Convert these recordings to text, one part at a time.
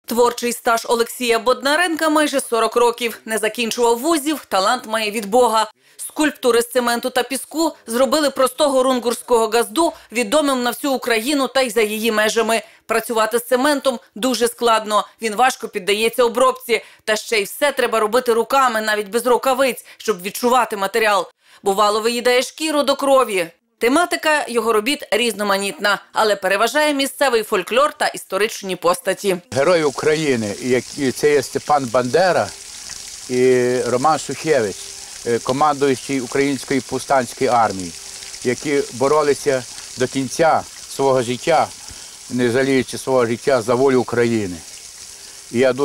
Творчий стаж Олексія Боднаренка майже 40 років. Не закінчував вузів, талант має від Бога. Скульптури з цементу та піску зробили простого рунгурського газду відомим на всю Україну та й за її межами. Працювати з цементом дуже складно, він важко піддається обробці. Та ще й все треба робити руками, навіть без рукавиць, щоб відчувати матеріал. Бувало, виїдає шкіру до крові. Тематика його робіт різноманітна, але переважає місцевий фольклор та історичні постаті. Герої України, це є Степан Бандера і Роман Шухевич, командуючий Української повстанської армії, які боролися до кінця свого життя, не жаліючи свого життя за волю України. І я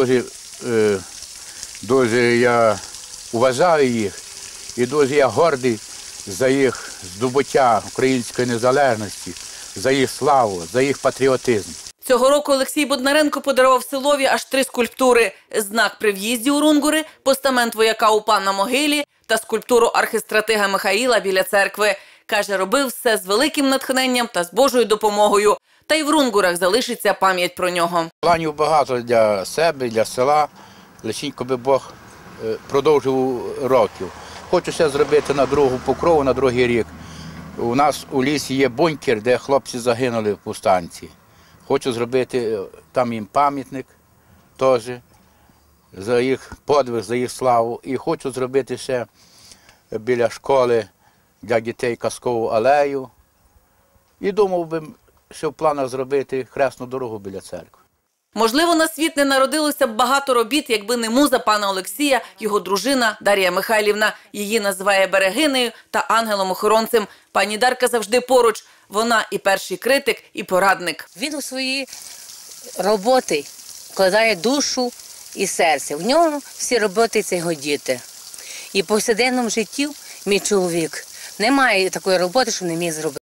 дуже вважаю їх і дуже я гордий за їх здобуття української незалежності, за їх славу, за їх патріотизм. Цього року Олексій Боднаренко подарував селові аж 3 скульптури – знак при в'їзді у Рунгури, постамент вояка УПА на могилі та скульптуру архистратига Михаїла біля церкви. Каже, робив все з великим натхненням та з Божою допомогою. Та й в Рунгурах залишиться пам'ять про нього. Планів багато для себе, для села, лишенько би Бог продовжив років. Хочу ще зробити на другу покрову, на другий рік. У нас у лісі є бункер, де хлопці загинули в повстанці. Хочу зробити там їм пам'ятник теж за їх подвиг, за їх славу. І хочу зробити ще біля школи для дітей казкову алею. І думав би, що в планах зробити хресну дорогу біля церкви. Можливо, на світ не народилося б багато робіт, якби не муза пана Олексія, його дружина Дар'я Михайлівна. Її називає берегинею та ангелом-охоронцем. Пані Дарка завжди поруч. Вона і перший критик, і порадник. Він у свої роботи вкладає душу і серце. В ньому всі роботи – це його діти. І в повсякденному житті мій чоловік немає такої роботи, що не міг зробити.